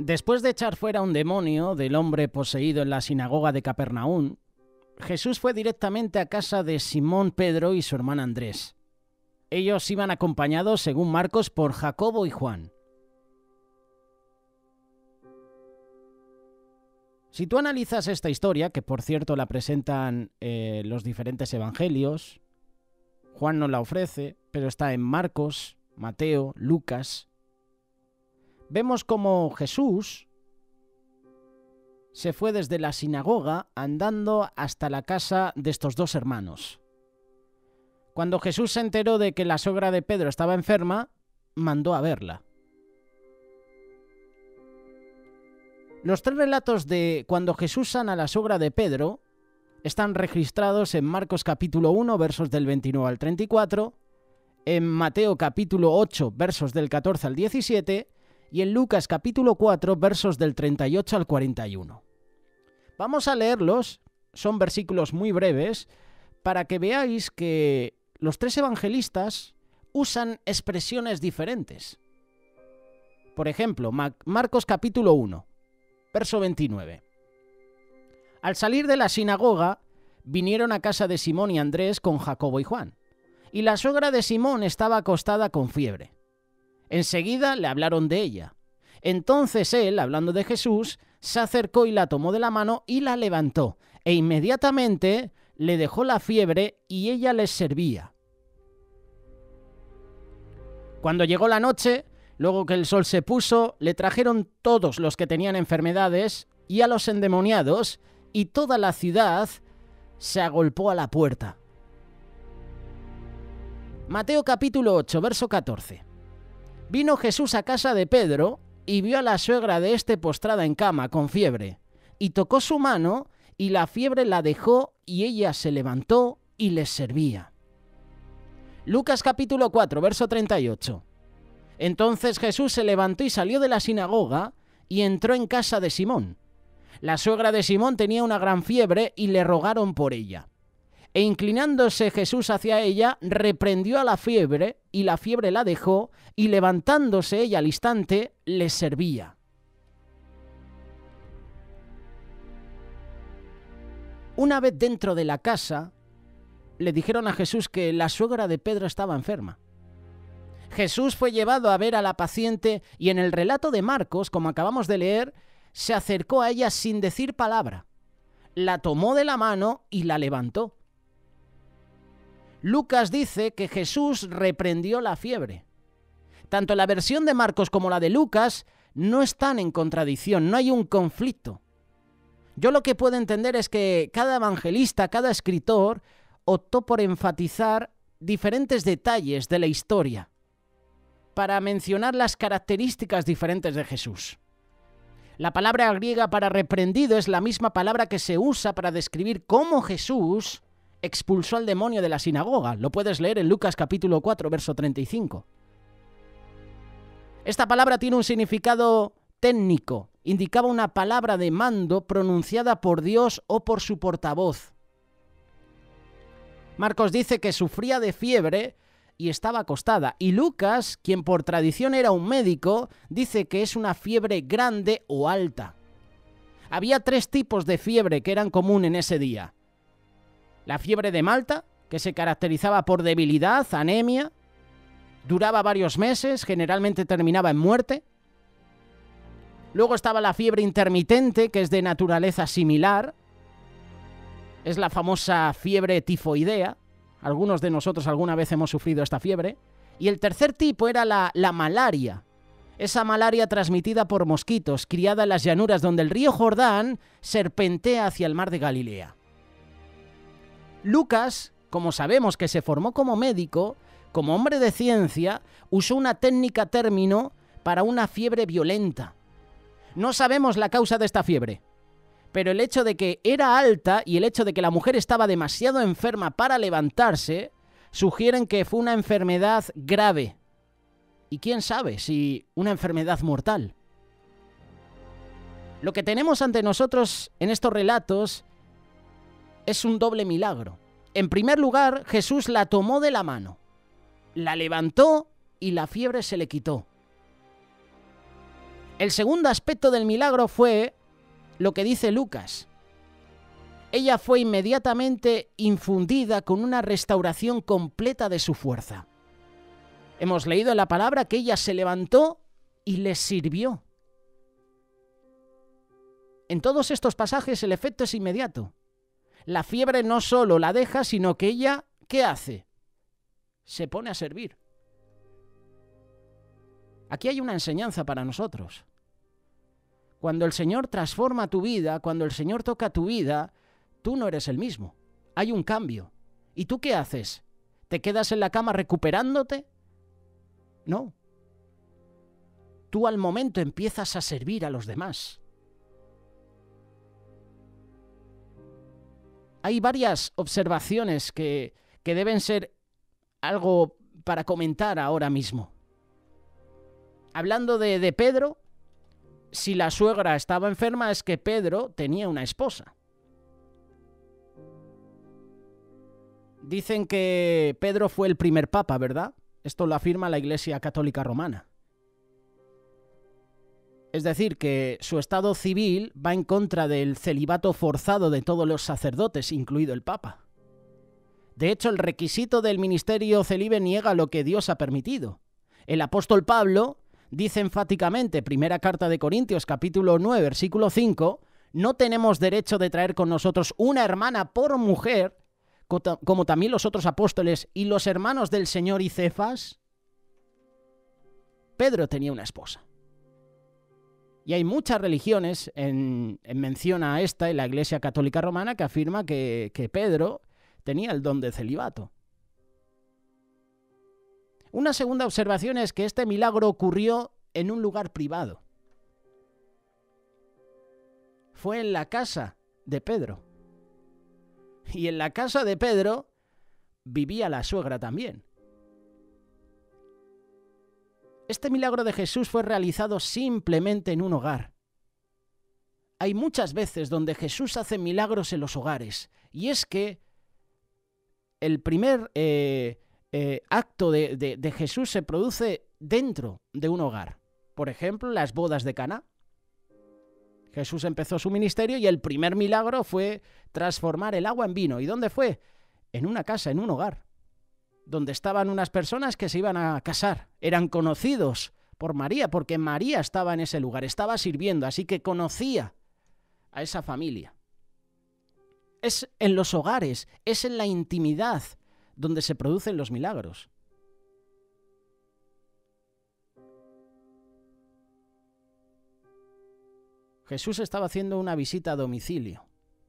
Después de echar fuera un demonio del hombre poseído en la sinagoga de Capernaum, Jesús fue directamente a casa de Simón Pedro y su hermano Andrés. Ellos iban acompañados, según Marcos, por Jacobo y Juan. Si tú analizas esta historia, que por cierto la presentan los diferentes evangelios, Juan no la ofrece, pero está en Marcos, Mateo, Lucas, vemos cómo Jesús se fue desde la sinagoga andando hasta la casa de estos dos hermanos. Cuando Jesús se enteró de que la suegra de Pedro estaba enferma, mandó a verla. Los tres relatos de cuando Jesús sana a la suegra de Pedro están registrados en Marcos capítulo 1, versos del 29 al 34, en Mateo capítulo 8, versos del 14 al 17, y en Lucas capítulo 4, versos del 38 al 41. Vamos a leerlos, son versículos muy breves, para que veáis que los tres evangelistas usan expresiones diferentes. Por ejemplo, Marcos capítulo 1, verso 29. Al salir de la sinagoga, vinieron a casa de Simón y Andrés con Jacobo y Juan, y la suegra de Simón estaba acostada con fiebre. Enseguida le hablaron de ella. Entonces él, hablando de Jesús, se acercó y la tomó de la mano y la levantó, e inmediatamente le dejó la fiebre y ella les servía. Cuando llegó la noche, luego que el sol se puso, le trajeron todos los que tenían enfermedades y a los endemoniados, y toda la ciudad se agolpó a la puerta. Mateo capítulo 8, verso 14. Vino Jesús a casa de Pedro y vio a la suegra de éste postrada en cama con fiebre, y tocó su mano, y la fiebre la dejó, y ella se levantó y les servía. Lucas capítulo 4, verso 38. Entonces Jesús se levantó y salió de la sinagoga y entró en casa de Simón. La suegra de Simón tenía una gran fiebre y le rogaron por ella. E inclinándose Jesús hacia ella, reprendió a la fiebre, y la fiebre la dejó, y levantándose ella al instante, le servía. Una vez dentro de la casa, le dijeron a Jesús que la suegra de Pedro estaba enferma. Jesús fue llevado a ver a la paciente y en el relato de Marcos, como acabamos de leer, se acercó a ella sin decir palabra. La tomó de la mano y la levantó. Lucas dice que Jesús reprendió la fiebre. Tanto la versión de Marcos como la de Lucas no están en contradicción, no hay un conflicto. Yo lo que puedo entender es que cada evangelista, cada escritor, optó por enfatizar diferentes detalles de la historia para mencionar las características diferentes de Jesús. La palabra griega para reprendido es la misma palabra que se usa para describir cómo Jesús expulsó al demonio de la sinagoga. Lo puedes leer en Lucas capítulo 4, verso 35. Esta palabra tiene un significado técnico. Indicaba una palabra de mando pronunciada por Dios o por su portavoz. Marcos dice que sufría de fiebre y estaba acostada. Y Lucas, quien por tradición era un médico, dice que es una fiebre grande o alta. Había tres tipos de fiebre que eran común en ese día. La fiebre de Malta, que se caracterizaba por debilidad, anemia, duraba varios meses, generalmente terminaba en muerte. Luego estaba la fiebre intermitente, que es de naturaleza similar. Es la famosa fiebre tifoidea. Algunos de nosotros alguna vez hemos sufrido esta fiebre. Y el tercer tipo era la malaria. Esa malaria transmitida por mosquitos, criada en las llanuras donde el río Jordán serpentea hacia el mar de Galilea. Lucas, como sabemos que se formó como médico, como hombre de ciencia, usó una técnica término para una fiebre violenta. No sabemos la causa de esta fiebre, pero el hecho de que era alta y el hecho de que la mujer estaba demasiado enferma para levantarse, sugieren que fue una enfermedad grave. Y quién sabe si una enfermedad mortal. Lo que tenemos ante nosotros en estos relatos es un doble milagro. En primer lugar, Jesús la tomó de la mano, la levantó y la fiebre se le quitó. El segundo aspecto del milagro fue lo que dice Lucas. Ella fue inmediatamente infundida con una restauración completa de su fuerza. Hemos leído en la palabra que ella se levantó y les sirvió. En todos estos pasajes el efecto es inmediato. La fiebre no solo la deja, sino que ella, ¿qué hace? Se pone a servir. Aquí hay una enseñanza para nosotros. Cuando el Señor transforma tu vida, cuando el Señor toca tu vida, tú no eres el mismo. Hay un cambio. ¿Y tú qué haces? ¿Te quedas en la cama recuperándote? No. Tú al momento empiezas a servir a los demás. Hay varias observaciones que deben ser algo para comentar ahora mismo. Hablando de Pedro, si la suegra estaba enferma es que Pedro tenía una esposa. Dicen que Pedro fue el primer papa, ¿verdad? Esto lo afirma la Iglesia Católica Romana. Es decir, que su estado civil va en contra del celibato forzado de todos los sacerdotes, incluido el Papa. De hecho, el requisito del ministerio célibe niega lo que Dios ha permitido. El apóstol Pablo dice enfáticamente, primera carta de Corintios, capítulo 9, versículo 5, no tenemos derecho de traer con nosotros una hermana por mujer, como también los otros apóstoles y los hermanos del Señor y Cefas. Pedro tenía una esposa. Y hay muchas religiones, en mención a esta, en la Iglesia Católica Romana, que afirma que Pedro tenía el don de celibato. Una segunda observación es que este milagro ocurrió en un lugar privado. Fue en la casa de Pedro. Y en la casa de Pedro vivía la suegra también. Este milagro de Jesús fue realizado simplemente en un hogar. Hay muchas veces donde Jesús hace milagros en los hogares. Y es que el primer acto de Jesús se produce dentro de un hogar. Por ejemplo, las bodas de Caná. Jesús empezó su ministerio y el primer milagro fue transformar el agua en vino. ¿Y dónde fue? En una casa, en un hogar, donde estaban unas personas que se iban a casar. Eran conocidos por María, porque María estaba en ese lugar, estaba sirviendo, así que conocía a esa familia. Es en los hogares, es en la intimidad donde se producen los milagros. Jesús estaba haciendo una visita a domicilio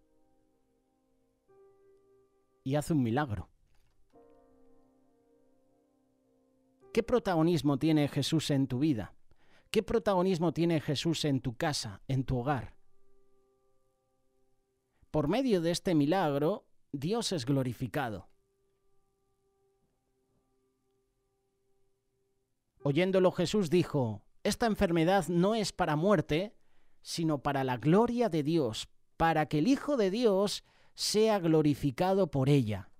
y hace un milagro. ¿Qué protagonismo tiene Jesús en tu vida? ¿Qué protagonismo tiene Jesús en tu casa, en tu hogar? Por medio de este milagro, Dios es glorificado. Oyéndolo, Jesús dijo: esta enfermedad no es para muerte, sino para la gloria de Dios, para que el Hijo de Dios sea glorificado por ella.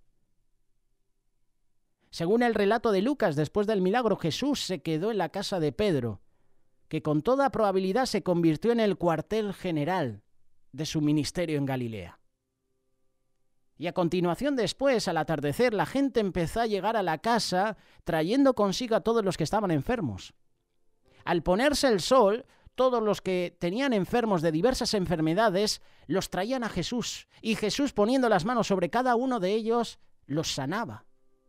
Según el relato de Lucas, después del milagro, Jesús se quedó en la casa de Pedro, que con toda probabilidad se convirtió en el cuartel general de su ministerio en Galilea. Y a continuación, después, al atardecer, la gente empezó a llegar a la casa trayendo consigo a todos los que estaban enfermos. Al ponerse el sol, todos los que tenían enfermos de diversas enfermedades los traían a Jesús, y Jesús, poniendo las manos sobre cada uno de ellos, los sanaba.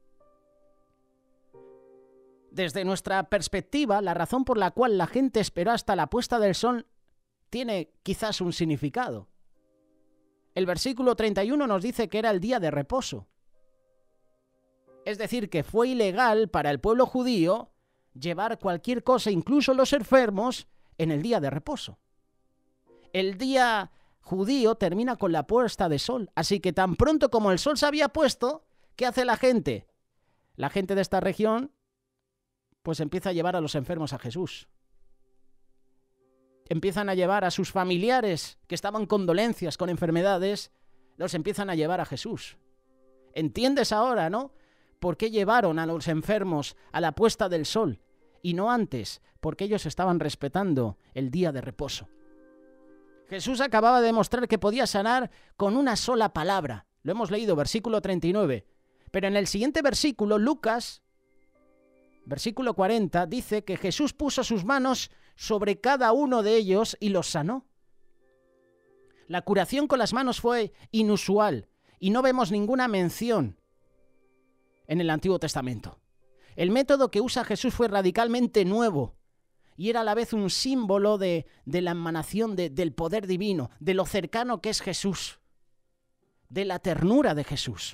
Desde nuestra perspectiva, la razón por la cual la gente esperó hasta la puesta del sol tiene quizás un significado. El versículo 31 nos dice que era el día de reposo. Es decir, que fue ilegal para el pueblo judío llevar cualquier cosa, incluso los enfermos, en el día de reposo. El día judío termina con la puesta de sol, así que tan pronto como el sol se había puesto, ¿qué hace la gente? La gente de esta región pues empieza a llevar a los enfermos a Jesús. Empiezan a llevar a sus familiares que estaban con dolencias, con enfermedades, los empiezan a llevar a Jesús. ¿Entiendes ahora, no? ¿Por qué llevaron a los enfermos a la puesta del sol? y no antes, porque ellos estaban respetando el día de reposo. Jesús acababa de demostrar que podía sanar con una sola palabra. Lo hemos leído, versículo 39. Pero en el siguiente versículo, Lucas, versículo 40, dice que Jesús puso sus manos sobre cada uno de ellos y los sanó. La curación con las manos fue inusual y no vemos ninguna mención en el Antiguo Testamento. El método que usa Jesús fue radicalmente nuevo y era a la vez un símbolo de la emanación del poder divino, de lo cercano que es Jesús, de la ternura de Jesús.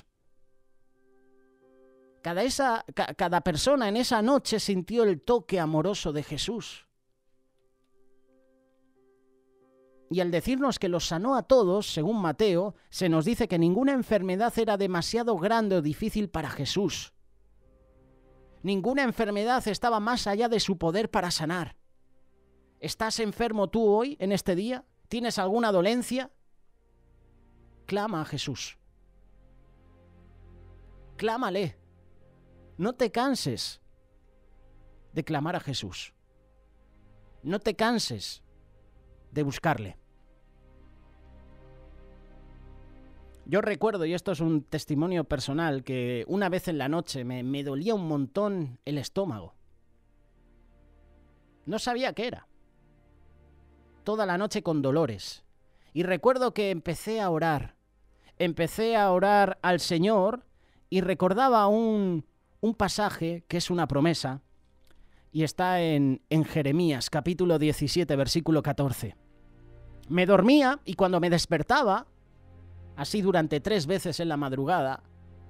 Cada persona en esa noche sintió el toque amoroso de Jesús. Y al decirnos que los sanó a todos, según Mateo, se nos dice que ninguna enfermedad era demasiado grande o difícil para Jesús. Ninguna enfermedad estaba más allá de su poder para sanar. ¿Estás enfermo tú hoy, en este día? ¿Tienes alguna dolencia? Clama a Jesús. Clámale. No te canses de clamar a Jesús. No te canses de buscarle. Yo recuerdo, y esto es un testimonio personal, que una vez en la noche me dolía un montón el estómago. No sabía qué era. Toda la noche con dolores. Y recuerdo que empecé a orar. Empecé a orar al Señor y recordaba un pasaje que es una promesa y está en Jeremías, capítulo 17, versículo 14. Me dormía y cuando me despertaba, así durante 3 veces en la madrugada,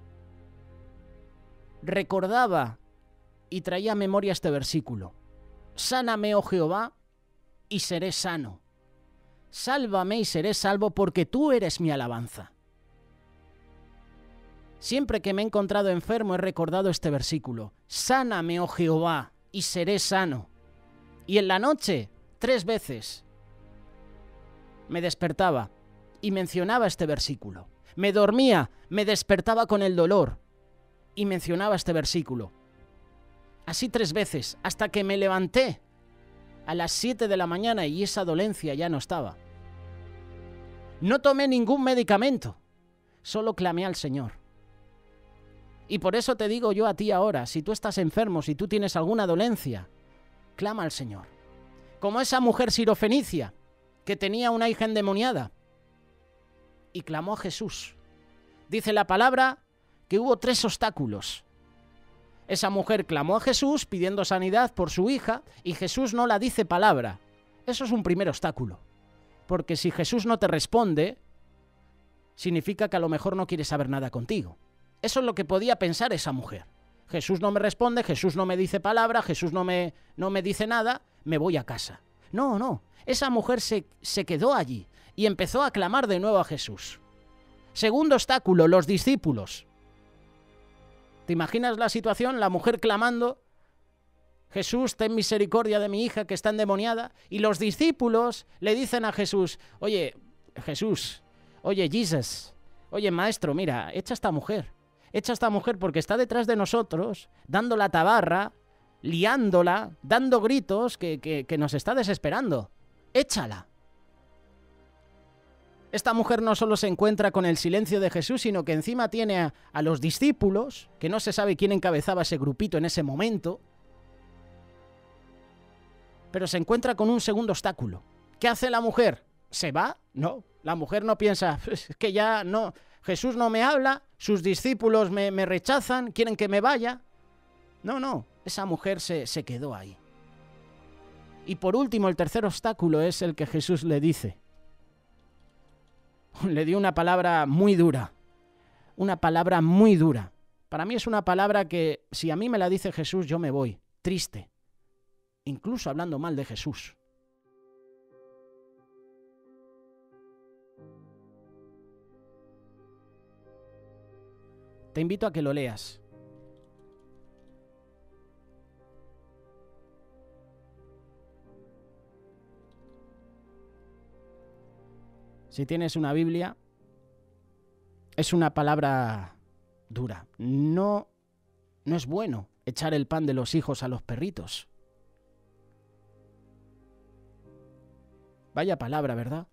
recordaba y traía a memoria este versículo. Sáname, oh Jehová, y seré sano. Sálvame y seré salvo, porque tú eres mi alabanza. Siempre que me he encontrado enfermo he recordado este versículo. Sáname, oh Jehová, y seré sano. Y en la noche, 3 veces, me despertaba y mencionaba este versículo. Me dormía, me despertaba con el dolor y mencionaba este versículo. Así 3 veces, hasta que me levanté a las 7 de la mañana y esa dolencia ya no estaba. No tomé ningún medicamento, solo clamé al Señor. Y por eso te digo yo a ti ahora, si tú estás enfermo, si tú tienes alguna dolencia, clama al Señor. Como esa mujer sirofenicia que tenía una hija endemoniada y clamó a Jesús. Dice la palabra que hubo 3 obstáculos. Esa mujer clamó a Jesús pidiendo sanidad por su hija y Jesús no la dice palabra. Eso es un primer obstáculo. Porque si Jesús no te responde, significa que a lo mejor no quiere saber nada contigo. Eso es lo que podía pensar esa mujer. Jesús no me responde, Jesús no me dice palabra, Jesús no me dice nada, me voy a casa. No. Esa mujer se quedó allí y empezó a clamar de nuevo a Jesús. Segundo obstáculo, los discípulos. ¿Te imaginas la situación? La mujer clamando, Jesús, ten misericordia de mi hija que está endemoniada. Y los discípulos le dicen a Jesús, oye, Jesús, oye, Jesus, oye, maestro, mira, echa a esta mujer porque está detrás de nosotros, dando la tabarra, liándola, dando gritos que nos está desesperando. Échala. Esta mujer no solo se encuentra con el silencio de Jesús, sino que encima tiene a los discípulos, que no se sabe quién encabezaba ese grupito en ese momento, pero se encuentra con un segundo obstáculo. ¿Qué hace la mujer? ¿Se va? No, la mujer no piensa, es que ya no, Jesús no me habla, sus discípulos me rechazan, quieren que me vaya. No, esa mujer se quedó ahí. Y por último, el tercer obstáculo es el que Jesús le dice. Le dio una palabra muy dura. Una palabra muy dura. Para mí es una palabra que, si a mí me la dice Jesús, yo me voy, triste. Incluso hablando mal de Jesús. Te invito a que lo leas. Si tienes una Biblia, es una palabra dura. No es bueno echar el pan de los hijos a los perritos. Vaya palabra, ¿verdad?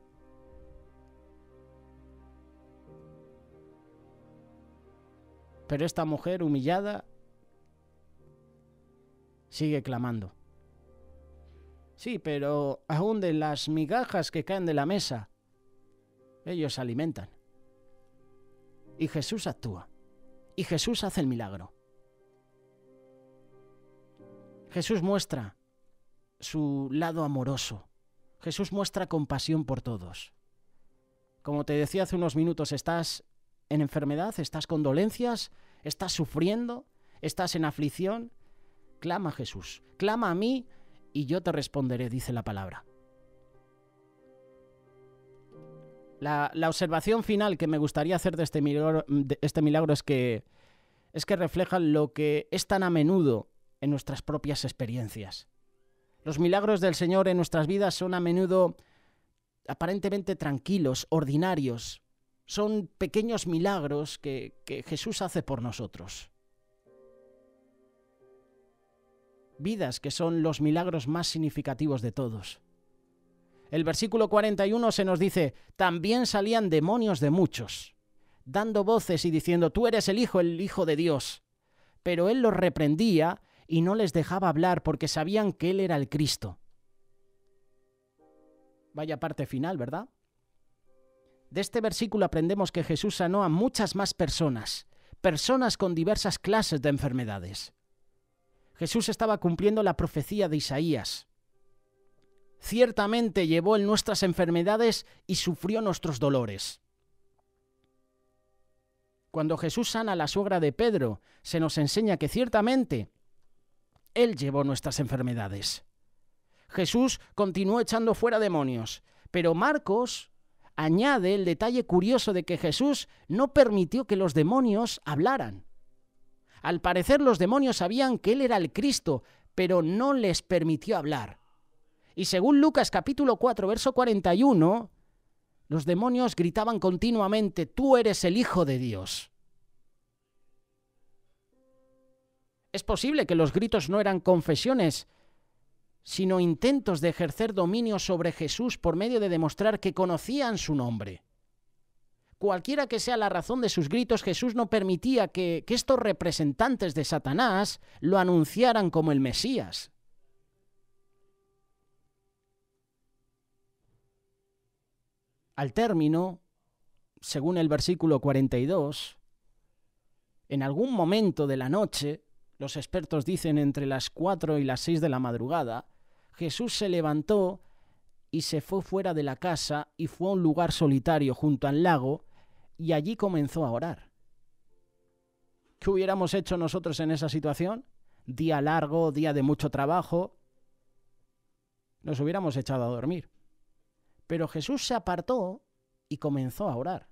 Pero esta mujer humillada sigue clamando. Sí, pero aún de las migajas que caen de la mesa, ellos se alimentan. Y Jesús actúa. Y Jesús hace el milagro. Jesús muestra su lado amoroso. Jesús muestra compasión por todos. Como te decía hace unos minutos, estás en enfermedad, estás con dolencias, estás sufriendo, estás en aflicción. Clama a Jesús, clama a mí y yo te responderé, dice la palabra. La observación final que me gustaría hacer de este milagro es que refleja lo que es tan a menudo en nuestras propias experiencias. Los milagros del Señor en nuestras vidas son a menudo aparentemente tranquilos, ordinarios. Son pequeños milagros que Jesús hace por nosotros. Vidas que son los milagros más significativos de todos. El versículo 41 se nos dice: también salían demonios de muchos, dando voces y diciendo: tú eres el Hijo de Dios. Pero él los reprendía y no les dejaba hablar porque sabían que él era el Cristo. Vaya parte final, ¿verdad? De este versículo aprendemos que Jesús sanó a muchas más personas con diversas clases de enfermedades. Jesús estaba cumpliendo la profecía de Isaías. Ciertamente llevó él nuestras enfermedades y sufrió nuestros dolores. Cuando Jesús sana a la suegra de Pedro, se nos enseña que ciertamente él llevó nuestras enfermedades. Jesús continuó echando fuera demonios, pero Marcos añade el detalle curioso de que Jesús no permitió que los demonios hablaran. Al parecer los demonios sabían que él era el Cristo, pero no les permitió hablar. Y según Lucas capítulo 4, verso 41, los demonios gritaban continuamente: tú eres el Hijo de Dios. Es posible que los gritos no eran confesiones, sino intentos de ejercer dominio sobre Jesús por medio de demostrar que conocían su nombre. Cualquiera que sea la razón de sus gritos, Jesús no permitía que estos representantes de Satanás lo anunciaran como el Mesías. Al término, según el versículo 42, en algún momento de la noche, los expertos dicen entre las 4 y las 6 de la madrugada, Jesús se levantó y se fue fuera de la casa y fue a un lugar solitario junto al lago y allí comenzó a orar. ¿Qué hubiéramos hecho nosotros en esa situación? Día largo, día de mucho trabajo. Nos hubiéramos echado a dormir. Pero Jesús se apartó y comenzó a orar.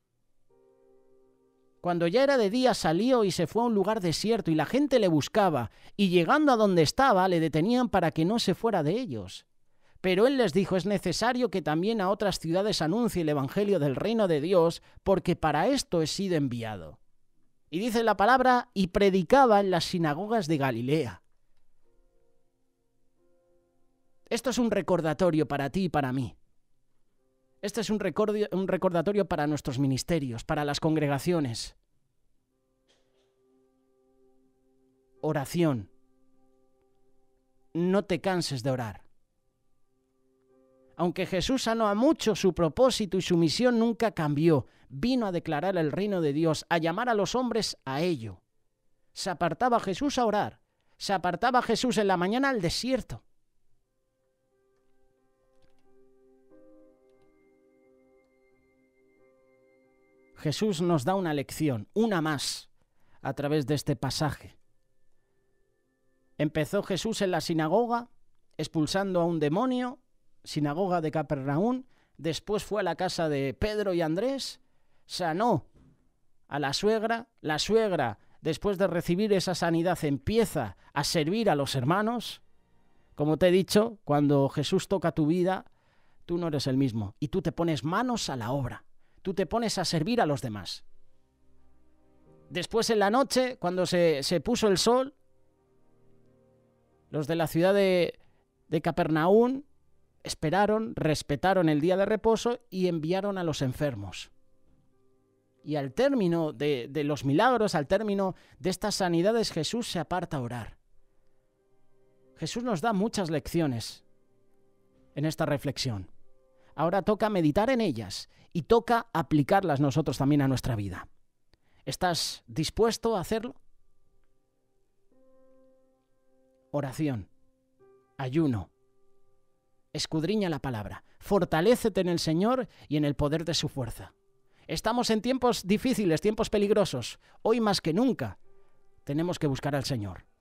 Cuando ya era de día salió y se fue a un lugar desierto y la gente le buscaba, y llegando a donde estaba le detenían para que no se fuera de ellos. Pero él les dijo: es necesario que también a otras ciudades anuncie el evangelio del reino de Dios, porque para esto he sido enviado. Y dice la palabra: y predicaba en las sinagogas de Galilea. Esto es un recordatorio para ti y para mí. Este es un recordatorio para nuestros ministerios, para las congregaciones. Oración. No te canses de orar. Aunque Jesús sanó a muchos, su propósito y su misión nunca cambió. Vino a declarar el reino de Dios, a llamar a los hombres a ello. Se apartaba Jesús a orar. Se apartaba Jesús en la mañana al desierto. Jesús nos da una lección, una más, a través de este pasaje. Empezó Jesús en la sinagoga, expulsando a un demonio, sinagoga de Capernaum. Después fue a la casa de Pedro y Andrés, sanó a la suegra. La suegra, después de recibir esa sanidad, empieza a servir a los hermanos. Como te he dicho, cuando Jesús toca tu vida, tú no eres el mismo y tú te pones manos a la obra. Tú te pones a servir a los demás. Después en la noche, cuando se puso el sol, los de la ciudad de Capernaum esperaron, respetaron el día de reposo y enviaron a los enfermos. Y al término de los milagros, al término de estas sanidades, Jesús se aparta a orar. Jesús nos da muchas lecciones en esta reflexión. Ahora toca meditar en ellas y toca aplicarlas nosotros también a nuestra vida. ¿Estás dispuesto a hacerlo? Oración, ayuno, escudriña la palabra, fortalécete en el Señor y en el poder de su fuerza. Estamos en tiempos difíciles, tiempos peligrosos. Hoy más que nunca tenemos que buscar al Señor.